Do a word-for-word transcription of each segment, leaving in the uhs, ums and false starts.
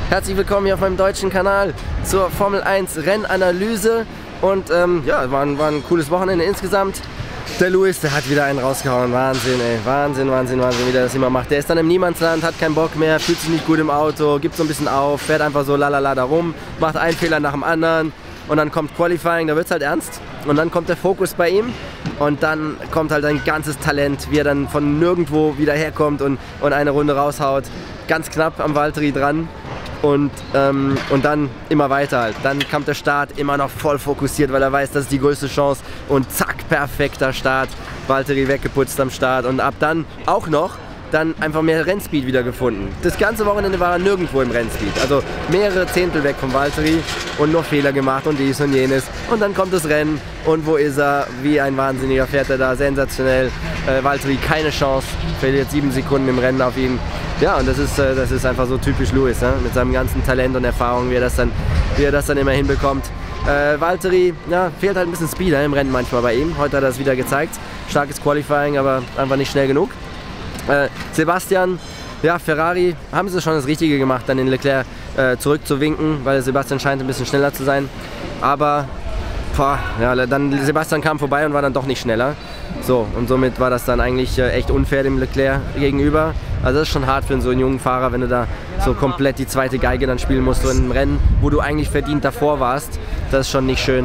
Herzlich willkommen hier auf meinem deutschen Kanal zur Formel eins Rennanalyse. Und ähm, ja, war ein, war ein cooles Wochenende insgesamt. Der Lewis, der hat wieder einen rausgehauen. Wahnsinn, ey. Wahnsinn, Wahnsinn, Wahnsinn, wie der das immer macht. Der ist dann im Niemandsland, hat keinen Bock mehr, fühlt sich nicht gut im Auto, gibt so ein bisschen auf, fährt einfach so lalala da rum, macht einen Fehler nach dem anderen. Und dann kommt Qualifying, da wird es halt ernst. Und dann kommt der Fokus bei ihm. Und dann kommt halt ein ganzes Talent, wie er dann von nirgendwo wieder herkommt und, und eine Runde raushaut. Ganz knapp am Valtteri dran. Und, ähm, und dann immer weiter halt. Dann kam der Start immer noch voll fokussiert, weil er weiß, das ist die größte Chance. Und zack, perfekter Start. Valtteri weggeputzt am Start. Und ab dann auch noch dann einfach mehr Rennspeed wieder gefunden. Das ganze Wochenende war er nirgendwo im Rennspeed. Also mehrere Zehntel weg vom Valtteri und noch Fehler gemacht und dies und jenes. Und dann kommt das Rennen und wo ist er? Wie ein Wahnsinniger fährt er da, sensationell. Äh, Valtteri keine Chance, verliert sieben Sekunden im Rennen auf ihn. Ja, und das ist, äh, das ist einfach so typisch Lewis, ne? Mit seinem ganzen Talent und Erfahrung, wie er das dann, wie er das dann immer hinbekommt. Äh, Valtteri, ja, fehlt halt ein bisschen Speed im Rennen manchmal bei ihm. Heute hat er das wieder gezeigt. Starkes Qualifying, aber einfach nicht schnell genug. Äh, Sebastian, ja, Ferrari haben sie schon das Richtige gemacht, dann den Leclerc äh, zurückzuwinken, weil Sebastian scheint ein bisschen schneller zu sein. Aber boah, ja, dann Sebastian kam vorbei und war dann doch nicht schneller. So, und somit war das dann eigentlich äh, echt unfair dem Leclerc gegenüber. Also das ist schon hart für so einen jungen Fahrer, wenn du da so komplett die zweite Geige dann spielen musst, so in einem Rennen, wo du eigentlich verdient davor warst. Das ist schon nicht schön.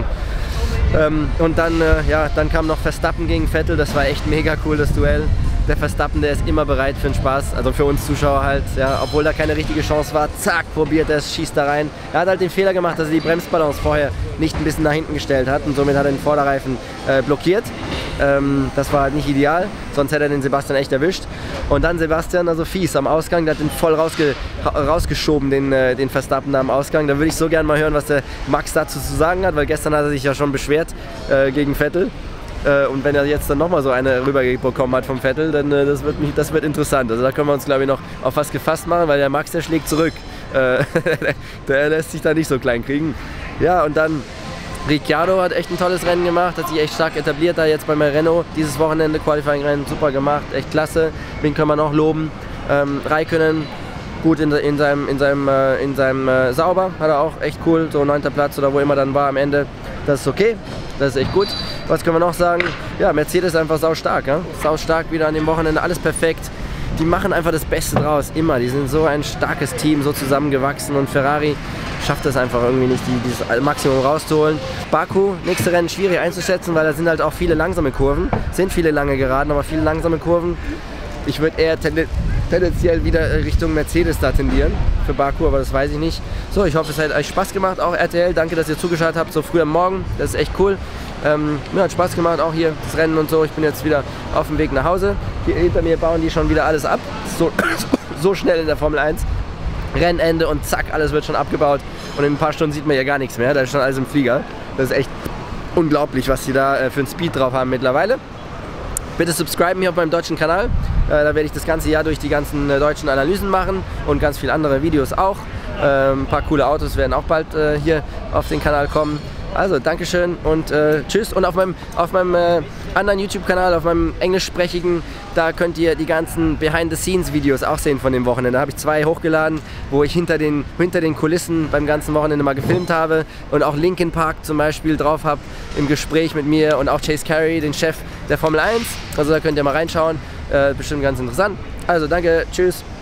Ähm, und dann, äh, ja, dann kam noch Verstappen gegen Vettel, das war echt mega cool, das Duell. Der Verstappen, der ist immer bereit für den Spaß, also für uns Zuschauer halt, ja, obwohl da keine richtige Chance war, zack, probiert er es, schießt da rein. Er hat halt den Fehler gemacht, dass er die Bremsbalance vorher nicht ein bisschen nach hinten gestellt hat und somit hat er den Vorderreifen äh, blockiert. Ähm, das war halt nicht ideal, sonst hätte er den Sebastian echt erwischt. Und dann Sebastian, also fies am Ausgang, der hat den voll rausge rausgeschoben, den, äh, den Verstappen da am Ausgang. Da würde ich so gerne mal hören, was der Max dazu zu sagen hat, weil gestern hat er sich ja schon beschwert äh, gegen Vettel. Und wenn er jetzt dann nochmal so eine rüberbekommen hat vom Vettel, dann äh, das, wird mich, das wird interessant. Also da können wir uns, glaube ich, noch auf was gefasst machen, weil der Max, der schlägt zurück. Äh, der lässt sich da nicht so klein kriegen. Ja, und dann Ricciardo hat echt ein tolles Rennen gemacht, hat sich echt stark etabliert da jetzt bei Renault. Dieses Wochenende Qualifying-Rennen super gemacht, echt klasse. Den können wir noch loben. Ähm, Räikkönen gut in, in seinem, in seinem, äh, in seinem äh, Sauber, hat er auch echt cool, so neunter Platz oder wo immer dann war am Ende. Das ist okay, das ist echt gut. Was können wir noch sagen? Ja, Mercedes einfach sau stark, ja? Sau stark wieder an dem Wochenende, alles perfekt. Die machen einfach das Beste draus, immer. Die sind so ein starkes Team, so zusammengewachsen und Ferrari schafft es einfach irgendwie nicht, die, dieses Maximum rauszuholen. Baku, nächste Rennen schwierig einzuschätzen, weil da sind halt auch viele langsame Kurven. Sind viele lange Geraden, aber viele langsame Kurven. Ich würde eher tenden tendenziell wieder Richtung Mercedes da tendieren für Baku, aber das weiß ich nicht. So, ich hoffe, es hat euch Spaß gemacht, auch R T L. Danke, dass ihr zugeschaut habt, so früh am Morgen. Das ist echt cool. Ähm, mir hat Spaß gemacht, auch hier das Rennen und so. Ich bin jetzt wieder auf dem Weg nach Hause. Hier hinter mir bauen die schon wieder alles ab. So, so schnell in der Formel eins. Rennende und zack, alles wird schon abgebaut. Und in ein paar Stunden sieht man ja gar nichts mehr. Da ist schon alles im Flieger. Das ist echt unglaublich, was die da äh, für einen Speed drauf haben mittlerweile. Bitte subscriben hier auf meinem deutschen Kanal. Äh, da werde ich das ganze Jahr durch die ganzen äh, deutschen Analysen machen und ganz viele andere Videos auch. Äh, ein paar coole Autos werden auch bald äh, hier auf den Kanal kommen. Also, Dankeschön und äh, tschüss. Und auf meinem, auf meinem äh, anderen YouTube-Kanal, auf meinem englischsprachigen, da könnt ihr die ganzen Behind-the-Scenes-Videos auch sehen von dem Wochenende. Da habe ich zwei hochgeladen, wo ich hinter den, hinter den Kulissen beim ganzen Wochenende mal gefilmt habe und auch Linkin Park zum Beispiel drauf habe im Gespräch mit mir und auch Chase Carey, den Chef der Formel eins. Also da könnt ihr mal reinschauen. Äh, bestimmt ganz interessant. Also, danke, tschüss.